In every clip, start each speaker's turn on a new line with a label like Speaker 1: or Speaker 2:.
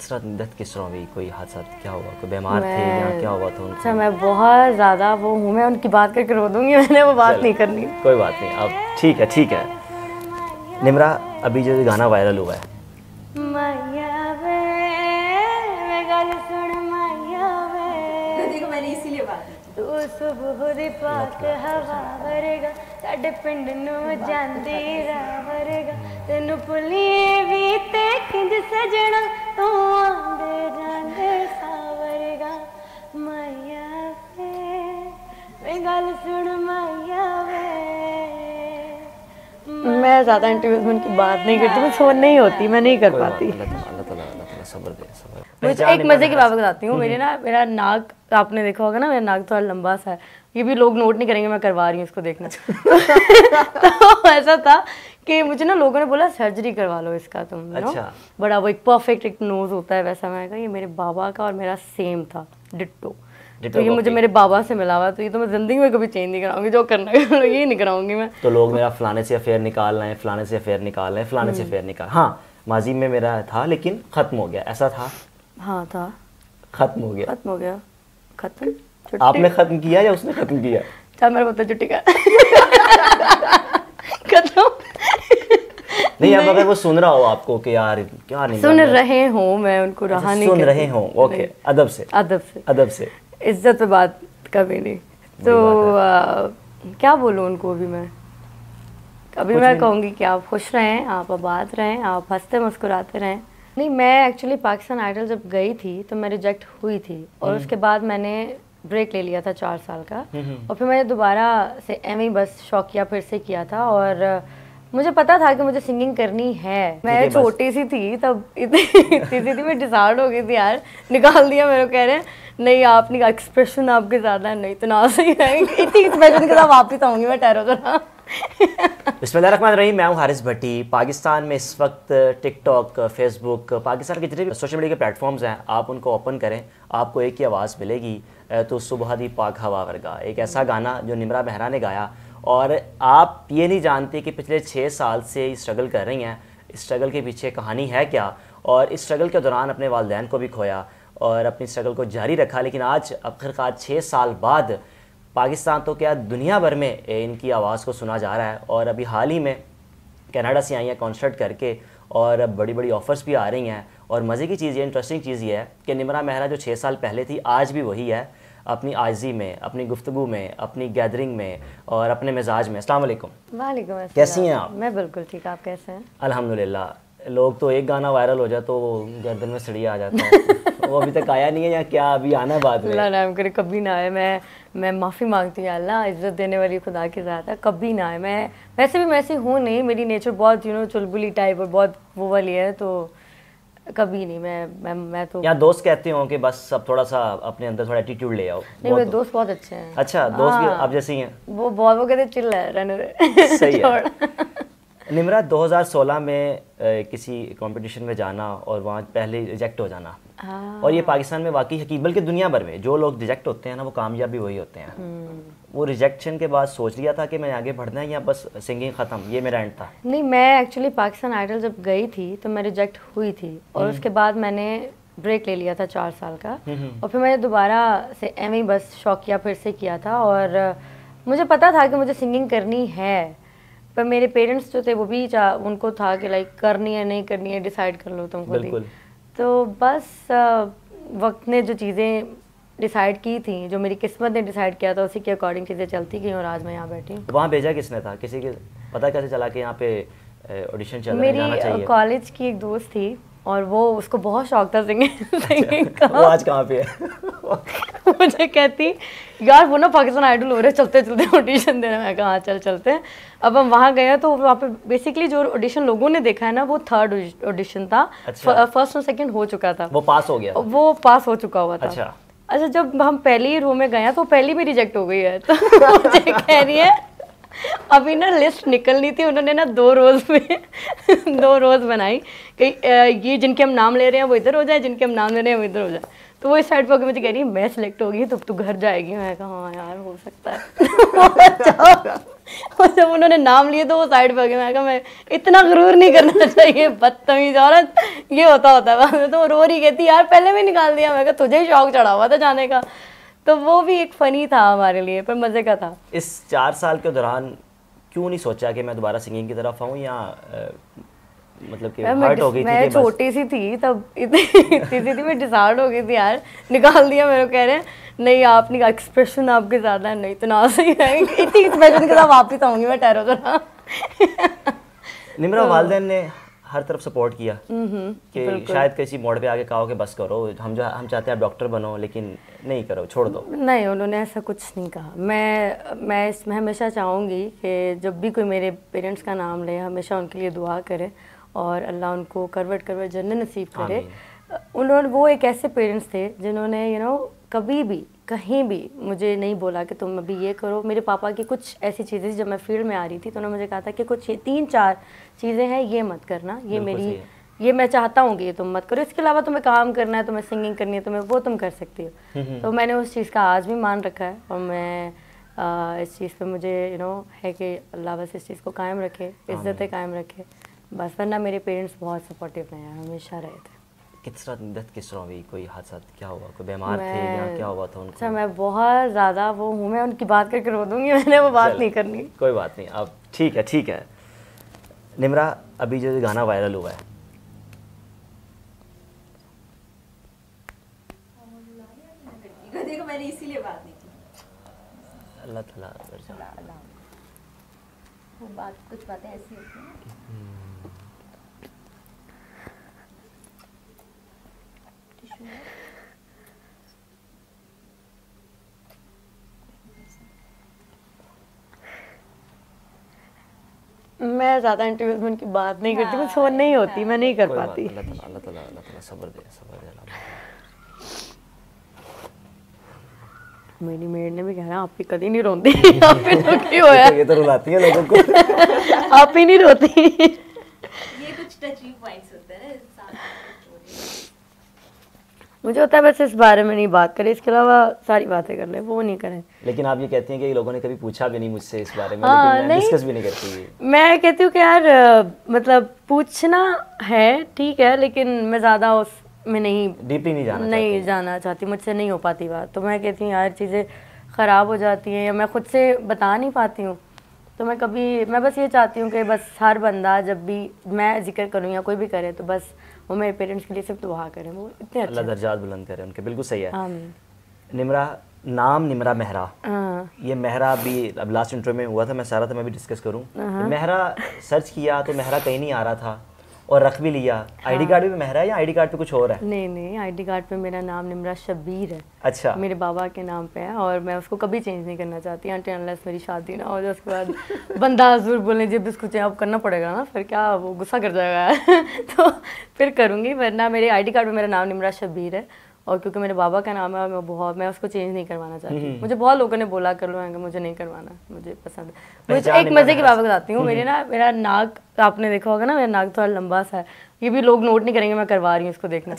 Speaker 1: Death किस तरह हुई, कोई हादसा क्या हुआ, कोई बीमार थे या क्या हुआ था उनको?
Speaker 2: अच्छा, मैं बहुत ज़्यादा वो हूँ, मैं उनकी बात करके रो दूँगी, मैंने वो बात नहीं करनी।
Speaker 1: कोई बात नहीं, अब ठीक है। निम्रा, अभी जो गाना वायरल हुआ है,
Speaker 2: देखो मैंने इसीलिए बात तू सुबह दी पाक हवा वरेगा साडे पिंड नूं जांदी राह वरेगा तेनू भुलिए भी ते किंज सजना तू आंदे जांदे सावरेगा माया वे गल सुन माया वे। मैं ज़्यादा इंटरव्यूज में उनकी बात नहीं करती, मैं फोन नहीं होती, मैं नहीं कर पाती।
Speaker 1: सब्र दे, सब्र।
Speaker 2: मुझे एक मजे की बात बताती हूँ। मेरा नाक आपने देखा होगा ना, मेरा नाक थोड़ा लंबा सा है, ये भी लोग नोट नहीं करेंगे, मैं करवा रही हूँ इसको, देखना। तो ऐसा था कि मुझे ना लोगों ने बोला सर्जरी करवा लो इसका तुम,
Speaker 1: अच्छा।
Speaker 2: बड़ा वो एक परफेक्ट एक नोज होता है वैसा। मैं कहा ये मेरे बाबा का और मेरा सेम था, डिट्टो। तो ये मुझे मेरे बाबा से मिला हुआ, तो ये तो मैं जिंदगी में कभी चेंज नहीं कराऊंगी, जो करना है ये नहीं कराऊंगी मैं।
Speaker 1: तो लोग मेरा फलाने से अफेयर निकाल रहे हैं, फलाने से अफेयर निकाल रहे हैं, फलाने से अफेयर निकाल, हाँ माजी में मेरा था लेकिन खत्म हो गया, ऐसा था?
Speaker 2: हाँ था,
Speaker 1: खत्म हो गया।
Speaker 2: खत्म।
Speaker 1: आपने खत्म किया या उसने खत्म किया?
Speaker 2: चल मेरा पता छुट्टी का खत्म
Speaker 1: नहीं, अब अगर वो सुन रहा हो आपको कि यार क्या नहीं
Speaker 2: सुन रहे हो, मैं उनको रहा नहीं
Speaker 1: सुन रहे हो, ओके, अदब से
Speaker 2: इज्जत पे बात कभी नहीं। तो क्या बोलूँ उनको अभी मैं, अभी मैं कहूँगी कि आप खुश रहें, आप आबाद रहें, आप हंसते मुस्कुराते रहें। नहीं, मैं एक्चुअली पाकिस्तान आइडल जब गई थी तो मैं रिजेक्ट हुई थी, और उसके बाद मैंने ब्रेक ले लिया था 4 साल का, और फिर मैंने दोबारा से एम बस शौकिया फिर से किया था। और मुझे पता था कि मुझे सिंगिंग करनी है। मैं छोटी सी थी तब, इतनी सी थी, मैं डिसाइड हो गई थी यार, निकाल दिया। मेरे को कह रहे हैं नहीं आप नहीं, एक्सप्रेशन आपके ज़्यादा नहीं, तो ना सही है, इतनी एक्सप्रेशन के साथ वापिस आऊँगी मैं ठहरो जरा।
Speaker 1: बिस्मिल्लाहिर्रहमानिर्रहीम, मैं हूँ हारिस भट्टी। पाकिस्तान में इस वक्त टिकटॉक, फेसबुक, पाकिस्तान के जितने भी सोशल मीडिया के प्लेटफॉर्म्स हैं, आप उनको ओपन करें, आपको एक ही आवाज़ मिलेगी, तो सुबह दी पाक हवा वर्गा, एक ऐसा गाना जो निम्रा मेहरा ने गाया। और आप ये नहीं जानते कि पिछले 6 साल से स्ट्रगल कर रही हैं, इस स्ट्रगल के पीछे कहानी है क्या, और इस स्ट्रगल के दौरान अपने वालिदैन को भी खोया और अपनी स्ट्रगल को जारी रखा, लेकिन आज आखिरकार 6 साल बाद पाकिस्तान तो क्या दुनिया भर में इनकी आवाज़ को सुना जा रहा है। और अभी हाल ही में कनाडा से आई हैं कॉन्सर्ट करके, और बड़ी बड़ी ऑफ़र्स भी आ रही हैं। और मज़े की चीज़ ये, इंटरेस्टिंग चीज़ ये है कि निम्रा मेहरा जो 6 साल पहले थी, आज भी वही है, अपनी आजी में, अपनी गुफ्तगू में, अपनी गैदरिंग में और अपने मिजाज में। अस्सलाम वालेकुम।
Speaker 2: वालेकुम अस्सलाम।
Speaker 1: कैसी हैं आप?
Speaker 2: मैं बिल्कुल ठीक, आप कैसे हैं?
Speaker 1: अल्हम्दुलिल्लाह। लोग तो एक गाना वायरल हो जाए तो गर्दन में सड़िया आ जाता है। वो अभी तक आया नहीं है या क्या अभी आना बाद में?
Speaker 2: अल्लाह नाम करे कभी ना आए। मैं माफ़ी मांगती हूँ अल्लाह, इज़्ज़त देने वाली खुदा की ज़ात है, कभी ना आए। मैं वैसे भी मैं ऐसी हूँ नहीं, मेरी नेचर बहुत चुलबुली टाइप और बहुत वो वाली है, तो कभी नहीं। मैं तो
Speaker 1: या दोस्त कहते हो कि बस अब थोड़ा सा अपने अंदर थोड़ा एटीट्यूड ले आओ?
Speaker 2: नहीं, मेरे दोस्त बहुत अच्छे हैं।
Speaker 1: अच्छा, दोस्त भी आप जैसे ही हैं?
Speaker 2: वो कहते चिल है, रहने दे।
Speaker 1: सही है। निम्रा, 2016 में किसी कंपटीशन में जाना और वहाँ पहले रिजेक्ट हो जाना, और ये पाकिस्तान में वाकई हकीकत, बल्कि दुनिया भर में जो लोग रिजेक्ट होते हैं ना, वो कामयाब भी वही होते हैं। वो रिजेक्शन के बाद सोच लिया था कि मैं आगे बढ़ना है या बस सिंगिंग ख़त्म, ये मेरा एंड था?
Speaker 2: नहीं, मैं एक्चुअली पाकिस्तान आइडल जब गई थी तो मैं रिजेक्ट हुई थी, और उसके बाद मैंने ब्रेक ले लिया था 4 साल का, और फिर मैंने दोबारा से एम बस शौकिया फिर से किया था। और मुझे पता था कि मुझे सिंगिंग करनी है, पर मेरे पेरेंट्स जो थे वो भी उनको था कि लाइक करनी है नहीं करनी है, डिसाइड कर लो तुम खुद ही। तो बस वक्त ने जो चीज़ें डिसाइड की थी, जो मेरी किस्मत ने डिसाइड किया था, उसी के अकॉर्डिंग चीज़ें चलती गई, और आज मैं यहाँ बैठी हूँ।
Speaker 1: वहाँ भेजा किसने था? किसी के पता कैसे चला कि यहाँ पे ऑडिशन चल रहा है, जाना चाहिए?
Speaker 2: मेरी कॉलेज की एक दोस्त थी, और वो उसको बहुत शौक था सिंगिंग का।
Speaker 1: वो आज कहाँ पे है?
Speaker 2: मुझे कहती यार वो ना पाकिस्तान आइडल हो रहे, चलते चलते ऑडिशन देना। मैं कहा हाँ चल चलते हैं। अब हम वहाँ गए तो वहाँ पे बेसिकली जो ऑडिशन लोगों ने देखा है ना, वो 3rd ऑडिशन था।
Speaker 1: अच्छा।
Speaker 2: फर्स्ट और सेकंड हो चुका था,
Speaker 1: वो पास हो गया?
Speaker 2: वो पास हो चुका हुआ था। अच्छा, जब हम पहली रो में गए तो पहली भी रिजेक्ट हो गई है। तो मुझे कह रही है अभी ना लिस्ट निकलनी थी, उन्होंने ना 2 रोज में 2 रोज बनाई कि ये जिनके हम नाम ले रहे हैं वो इधर हो जाए, जिनके हम नाम ले रहे हैं वो इधर हो जाए। तो वो इस साइड पर मुझे कह रही है मैं सिलेक्ट होगी तो तू घर जाएगी। मैं कहा हाँ यार हो सकता है। और जब उन्होंने नाम लिए तो वो साइड पे हो गए। मैं कहा मैं इतना गुरूर नहीं करना चाहिए, बदतमीज औरत, ये होता है। तो रो रही कहती यार पहले भी निकाल दिया। मैं कहा तुझे ही शौक चढ़ा हुआ था जाने का। तो वो भी एक फ़नी था हमारे लिए, पर मज़े का था।
Speaker 1: इस 4 साल के दौरान क्यों नहीं सोचा कि मैं दोबारा सिंगिंग की तरफ आऊँ, या मतलब कि हर्ट हो गई थी?
Speaker 2: मैं छोटी सी थी तब, इतनी सी थी, मैं डिसाइड हो गई थी यार, निकाल दिया। मेरे को कह रहे हैं नहीं आप नहीं, एक्सप्रेशन आपके ज़्यादा है, नहीं तो ना सही है, इतनी एक्सप्रेशन के साथ वापस आऊँगी मैं, ठहरो जरा।
Speaker 1: निम्रा, वालिदैन ने हर तरफ सपोर्ट किया कि शायद किसी मोड़ पे आके कहो कि बस करो, हम चाहते हैं आप डॉक्टर बनो, लेकिन नहीं करो, छोड़ दो? नहीं,
Speaker 2: उन्होंने ऐसा कुछ नहीं कहा। मैं इसमें हमेशा चाहूँगी कि जब भी कोई मेरे पेरेंट्स का नाम ले, हमेशा उनके लिए दुआ करे और अल्लाह उनको करवट करवट जन्नत नसीब करे। उन्होंने, वो एक ऐसे पेरेंट्स थे जिन्होंने कभी भी कहीं भी मुझे नहीं बोला कि तुम अभी ये करो। मेरे पापा की कुछ ऐसी चीज़ें, जब मैं फील्ड में आ रही थी तो उन्होंने मुझे कहा था कि कुछ 3-4 चीज़ें हैं, ये मत करना, ये मैं चाहता हूँ कि ये तुम मत करो, इसके अलावा तुम्हें काम करना है, तुम्हें सिंगिंग करनी है, तुम्हें वो तुम कर सकती हो। तो मैंने उस चीज़ का आज भी मान रखा है और मैं इस चीज़ पे मुझे है कि अल्लाह बस इस चीज़ को कायम रखे, इज़्ज़तें कायम रखे बस। वरना मेरे पेरेंट्स बहुत सपोर्टिव रहे हैं, हमेशा रहे थे।
Speaker 1: किस तरह हुई? कोई हादसा क्या हुआ? कोई बीमार थे या क्या हुआ था उनको?
Speaker 2: अच्छा, मैं बहुत ज़्यादा वो हूँ, मैं उनकी बात करके रो दूँगी, मैंने वो बात नहीं करनी।
Speaker 1: कोई बात नहीं, अब ठीक है। निम्रा, अभी जो गाना वायरल हुआ है,
Speaker 3: देखो मैंने इसीलिए बात नहीं की।
Speaker 1: अल्लाह ताला
Speaker 3: वो बात, कुछ बातें ऐसी होती हैं।
Speaker 2: मैं ज़्यादा इंटरव्यूज में उनकी बात नहीं करती, मुझसे वो नहीं होती, मैं नहीं कर पाती।
Speaker 1: अल्लाह ताला सब्र दे।
Speaker 2: मेरी मेड ने भी कहा आप ही कभी नहीं रोती, आप ही तो क्यों होया?
Speaker 1: ये तो रुलाती है लोगों को।
Speaker 2: आप ही नहीं रोती।
Speaker 3: ये कुछ टची पॉइंट्स होते हैं ना।
Speaker 2: मुझे होता है बस इस बारे में नहीं बात करें, इसके अलावा सारी बातें कर ले, वो नहीं करें।
Speaker 1: लेकिन आप ये कहती हैं कि लोगों ने कभी पूछा भी नहीं मुझसे इस बारे में, लेकिन मैं डिस्कस भी नहीं करती।
Speaker 2: मैं कहती हूँ कि यार मतलब पूछना है ठीक है, लेकिन मैं ज़्यादा उसमें नहीं,
Speaker 1: डीपली नहीं
Speaker 2: जाना चाहती, मुझसे नहीं हो पाती बात। तो मैं कहती हूँ यार चीज़ें ख़राब हो जाती हैं या मैं खुद से बता नहीं पाती हूँ। तो मैं बस ये चाहती हूँ कि बस हर बंदा जब भी मैं जिक्र करूँ या कोई भी करे तो बस वो मेरे पेरेंट्स के लिए सिर्फ दुआ करें, वो इतने अच्छे,
Speaker 1: अल्लाह दर्जात बुलंद करे उनके। बिल्कुल सही है।
Speaker 2: आमीन।
Speaker 1: निम्रा, नाम निम्रा मेहरा, ये मेहरा भी अब लास्ट इंटरव्यू में हुआ था, मैं सारा था, मैं भी डिस्कस करूँ। मेहरा सर्च किया तो मेहरा कहीं नहीं आ रहा था और रख भी लिया। आईडी कार्ड भी मेहरा है या आईडी कार्ड पे कुछ और है?
Speaker 2: नहीं, आईडी कार्ड पे मेरा नाम निम्रा शब्बीर है।
Speaker 1: अच्छा।
Speaker 2: मेरे बाबा के नाम पे है और मैं उसको कभी चेंज नहीं करना चाहती, अनटिल अनलेस मेरी शादी ना हो जाए। उसके बाद बंदा ज़रूर बोलने जब इसको चेंज करना पड़ेगा ना, फिर क्या वो गुस्सा कर जाएगा। तो फिर करूँगी, वरना मेरे आईडी कार्ड पे मेरा नाम निम्रा शब्बीर है। और क्योंकि मेरे बाबा का नाम है और मैं उसको चेंज नहीं करवाना चाहती। मुझे बहुत लोगों ने बोला कर लो, मुझे नहीं करवाना, मुझे पसंद है। मुझे एक मज़े की बात बताती हूँ। मेरा नाक आपने देखा होगा ना, मेरा नाक थोड़ा लंबा सा है, ये भी लोग नोट नहीं करेंगे मैं करवा रही हूँ इसको, देखना।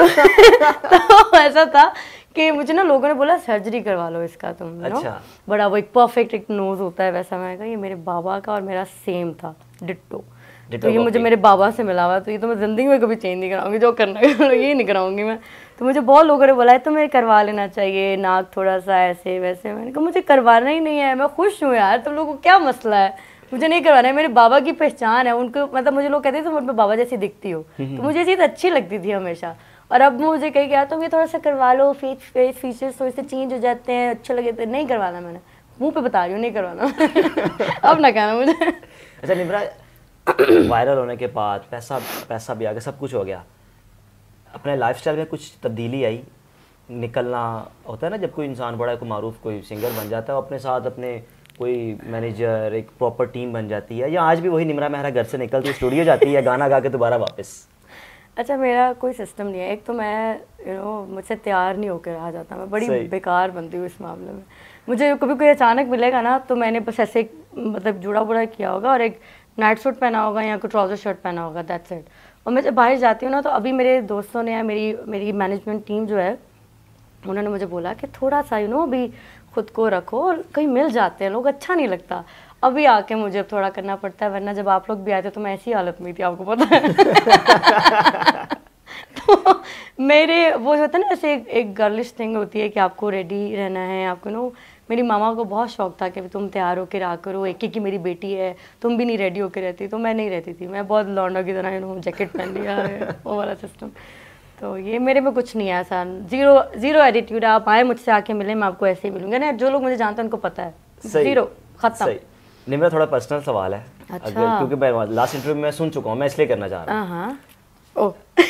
Speaker 2: तो ऐसा था कि मुझे ना लोगों ने बोला सर्जरी करवा लो इसका तुम।
Speaker 1: अच्छा।
Speaker 2: बड़ा वो एक परफेक्ट एक नोज होता है वैसा। मैं कहा ये मेरे बाबा का और मेरा सेम था, डिट्टो। तो ये मुझे मेरे बाबा से मिला हुआ, तो ये तो मैं ज़िंदगी में कभी चेंज नहीं कराऊंगी, जो करना है ये नहीं कराऊंगी मैं। तो मुझे बहुत लोगों ने बोला है तुम्हें करवा लेना चाहिए, नाक थोड़ा सा ऐसे वैसे। मैंने कहा मुझे करवाना ही नहीं है, मैं खुश हूँ यार, तुम लोगों को क्या मसला है, मुझे नहीं करवाना है। मेरे बाबा की पहचान है, उनको मतलब मुझे लोग कहते थे तुम अपने बाबा जैसी दिखती हो, तो मुझे ये चीज़ अच्छी लगती थी हमेशा। और अब मुझे कही गया तुम ये थोड़ा सा करवा लो, फेस फीचर्स थोड़े से चेंज हो जाते हैं, अच्छे लगे तो। नहीं करवाना, मैंने मुँह पे बता रही हूँ, नहीं करवाना। अब ना कहना मुझे।
Speaker 1: अच्छा निम्रा, वायरल होने के बाद पैसा भी आ गया, सब कुछ हो गया, अपने लाइफस्टाइल में कुछ तब्दीली आई? निकलना होता है ना, जब कोई इंसान बड़ा कोई मारूफ कोई सिंगर बन जाता है, अपने साथ अपने कोई मैनेजर, एक प्रॉपर टीम बन जाती है, या आज भी वही निम्रा मेहरा घर से निकलती है, स्टूडियो जाती है, गाना गा के दोबारा वापस?
Speaker 2: अच्छा, मेरा कोई सिस्टम नहीं है। एक तो मैं मुझसे तैयार नहीं होकर आ जाता, मैं बड़ी बेकार बनती हूँ इस मामले में। मुझे कभी कोई अचानक मिलेगा ना तो मैंने बस ऐसे मतलब जुड़ा किया होगा और एक नाइट सूट पहना होगा या कोई ट्राउज़र शर्ट पहना होगा, दैट्स इट। और मैं जब बाहर जाती हूँ ना, तो अभी मेरे दोस्तों ने या मेरी मैनेजमेंट टीम जो है, उन्होंने मुझे बोला कि थोड़ा सा अभी खुद को रखो, और कहीं मिल जाते हैं लोग, अच्छा नहीं लगता। अभी आके मुझे अब थोड़ा करना पड़ता है, वरना जब आप लोग भी आए थे तो मैं ऐसी हालत में थी, आपको पता है। तो मेरे वो होता है ना, ऐसे एक गर्लिश थिंग होती है कि आपको रेडी रहना है, आपको नो। मेरी मामा को बहुत शौक था कि तुम तैयार होकर रहा करो, एक की मेरी बेटी है, तुम भी नहीं रेडी होकर रहती, तो मैं नहीं रहती थी, मैं बहुत लौंडा की तरह जैकेट पहन लिया है, वो वाला सिस्टम। तो ये मेरे में कुछ नहीं है ऐसा, जीरो एटीट्यूड। आप आए मुझसे आके मिले, मैं आपको ऐसे ही मिलूंगा ना, जो लोग मुझे जानते हैं उनको पता है, जीरो, खत्म।
Speaker 1: निम्रा, थोड़ा पर्सनल सवाल है।
Speaker 2: अच्छा।
Speaker 1: अगर क्योंकि मैं लास्ट इंटरव्यू में सुन चुका हूँ, मैं इसलिए करना चाह रहा हूँ।
Speaker 2: हाँ। ओ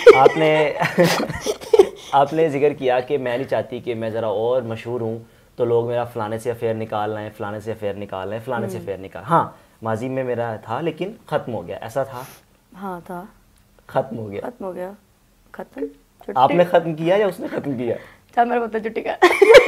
Speaker 1: आपने जिक्र किया कि मैं नहीं चाहती कि मैं ज़रा और मशहूर हूँ तो लोग मेरा फ़लाने से अफेयर निकाल रहे हैं, फ़लाने से अफेयर निकाल रहे हैं, फ़लाने से अफेयर निकाल। हाँ, माजी में मेरा था लेकिन ख़त्म हो गया, ऐसा था?
Speaker 2: हाँ था।
Speaker 1: ख़त्म हो गया?
Speaker 2: ख़त्म हो गया, ख़त्म।
Speaker 1: आपने ख़त्म किया या उसने ख़त्म किया?
Speaker 2: चल मेरे पता छुट्टी का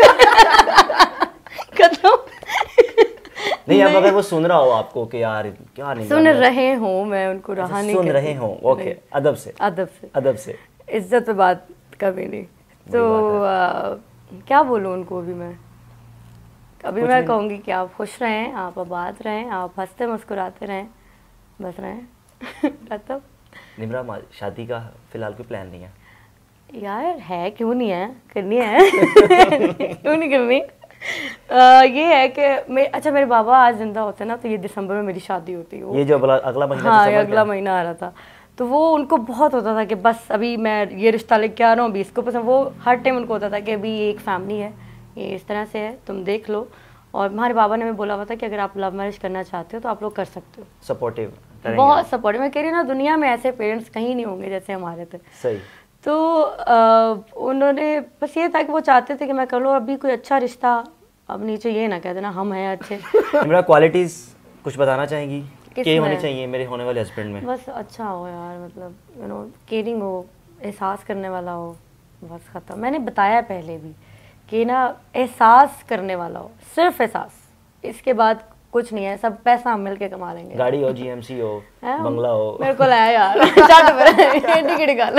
Speaker 2: खत्म।
Speaker 1: नहीं, अब अगर वो सुन रहा हो आपको कि यार क्या नहीं
Speaker 2: सुन रहे हो, मैं उनको रहा नहीं
Speaker 1: सुन रहे हो, ओके, अदब से, अदब से,
Speaker 2: इज्जत पे बात कभी नहीं। तो क्या बोलूँ उनको अभी मैं? अभी मैं कहूँगी कि आप खुश रहें, आप आबाद रहें, आप हंसते मुस्कुराते रहें, बस रहें। मतलब
Speaker 1: निम्रा, शादी का फिलहाल कोई प्लान नहीं है?
Speaker 2: यार है, क्यों नहीं है, करनी है। क्यों नहीं करनी। ये है कि अच्छा मेरे बाबा आज जिंदा होते ना तो ये दिसंबर में मेरी शादी होती है।
Speaker 1: ये जो अगला महीना,
Speaker 2: हाँ ये अगला महीना आ रहा था, तो वो उनको बहुत होता था कि बस अभी मैं ये रिश्ता लेके आ रहा हूँ, अभी इसको पसंद। वो हर टाइम उनको होता था कि अभी एक फैमिली है, ये इस तरह से है, तुम देख लो। और हमारे बाबा ने भी बोला हुआ था कि अगर आप लव मैरिज करना चाहते हो तो आप लोग कर सकते हो।
Speaker 1: सपोर्टिव,
Speaker 2: बहुत सपोर्टिव। मैं कह रही हूँ ना, दुनिया में ऐसे पेरेंट्स कहीं नहीं होंगे जैसे हमारे थे।
Speaker 1: सही।
Speaker 2: तो उन्होंने बस ये था कि वो चाहते थे कि मैं कर लूँ अभी कोई अच्छा रिश्ता। अब नीचे ये ना कह देना हम हैं अच्छे।
Speaker 1: मेरा क्वालिटीज़ कुछ बताना चाहेंगी क्या होनी
Speaker 2: में?
Speaker 1: चाहिए मेरे होने वाले हस्बैंड में?
Speaker 2: बस अच्छा हो यार, मतलब यू नो केयरिंग हो, एहसास करने वाला हो, बस ख़त्म। मैंने बताया पहले भी कि ना एहसास करने वाला हो, सिर्फ एहसास, इसके बाद कुछ नहीं है, सब पैसा हम मिल के कमा लेंगे।
Speaker 1: गाड़ी हो, जीएमसी हो, बंगला हो।
Speaker 2: मेरे को लाया यार टिकट गाल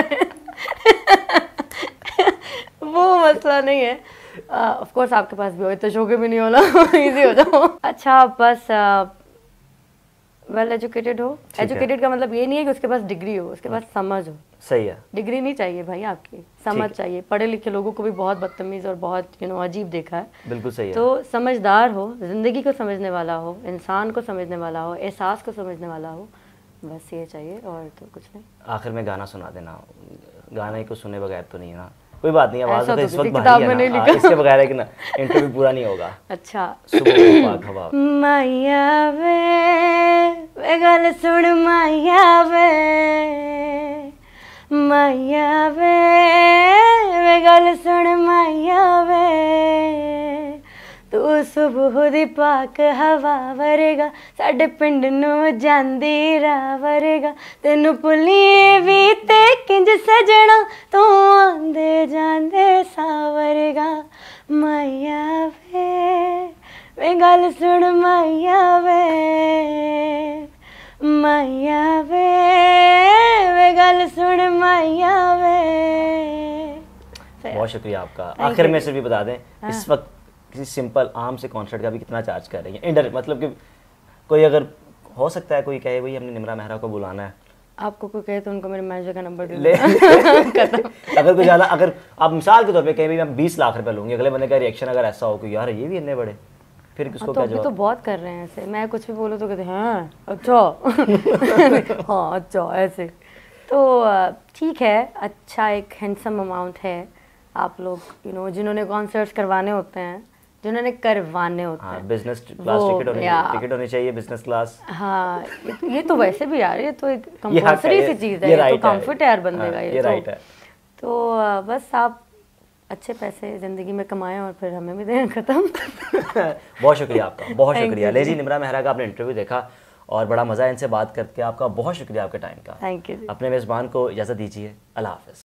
Speaker 2: वो मसला नहीं है। ऑफ कोर्स आपके पास भी हो, तो शो के भी नहीं होना, इजी हो जाओ। अच्छा बस वेल एजुकेटेड हो। एजुकेटेड का मतलब ये नहीं है कि उसके पास डिग्री हो, उसके पास समझ हो।
Speaker 1: सही है।
Speaker 2: डिग्री नहीं चाहिए भाई, आपकी समझ चाहिए। पढ़े लिखे लोगों को भी बहुत बदतमीज और बहुत अजीब देखा है।
Speaker 1: बिल्कुल सही है।
Speaker 2: तो समझदार हो, जिंदगी को समझने वाला हो, इंसान को समझने वाला हो, एहसास को समझने वाला हो, बस ये चाहिए और तो कुछ नहीं।
Speaker 1: आखिर में गाना सुना देना, गाने को सुने बगैर तो नहीं है ना? कोई बात नहीं, आवाज़ तो इस वक्त
Speaker 2: किताब में नहीं लिखा,
Speaker 1: इसके बगैर है कि ना इंटरव्यू पूरा नहीं होगा।
Speaker 2: अच्छा।
Speaker 1: माया
Speaker 2: वे गल सुन माया वे गल सुन माया वे, तू सुबह दी पाक हवा वरेगा, साडे पिंड नूं जांदी राह वरेगा, तेनू भुल्ली भी ते किंज सजना, तू आंदे जांदे सावरेगा। माया वे गल सुन माया वे गल सुन माया वे।
Speaker 1: बहुत शुक्रिया आपका। आखिर में सिर्फ भी बता दें, इस वक्त किसी सिंपल आम से कॉन्सर्ट का भी कितना चार्ज कर रही है? इंडर मतलब कि कोई अगर हो सकता है कोई कहे भाई हमने निम्रा मेहरा को बुलाना है,
Speaker 2: आपको कोई कहे तो उनको मेरे मैनेजर का नंबर दे
Speaker 1: ले। अगर कोई ज़्यादा, अगर आप मिसाल के तौर पे कहें भाई मैं 20 लाख रुपए लूँगी, अगले बंदे का रिएक्शन अगर ऐसा हो कि यार ये भी इतने बड़े, फिर किसको क्या जवाब?
Speaker 2: तो बहुत कर रहे हैं ऐसे, मैं कुछ भी बोलूँ तो कहते हैं हाँ अच्छा। हाँ अच्छा ऐसे। तो ठीक है, अच्छा एक हैंडसम अमाउंट है। आप लोग जिन्होंने कॉन्सर्ट्स करवाने होते हैं, जिन्होंने करवाने होते हैं,
Speaker 1: बिजनेस क्लास टिकट होनी चाहिए, बिजनेस क्लास।
Speaker 2: हाँ ये तो वैसे भी यार, ये तो एक कंपल्सरी सी चीज़ है, ये तो कंफर्ट है यार बंदे का, ये राइट है। तो बस आप अच्छे पैसे ज़िंदगी में कमाएं और फिर हमें भी दें, ख़त्म।
Speaker 1: बहुत शुक्रिया आपका, बहुत शुक्रिया। लेजी निम्रा मेहरा का आपने इंटरव्यू देखा और बड़ा मज़ा है इनसे बात करके। आपका बहुत शुक्रिया आपके टाइम का।
Speaker 2: Thank you.
Speaker 1: अपने मेज़बान को इजाज़त दीजिए, अल्लाह हाफ़िज़।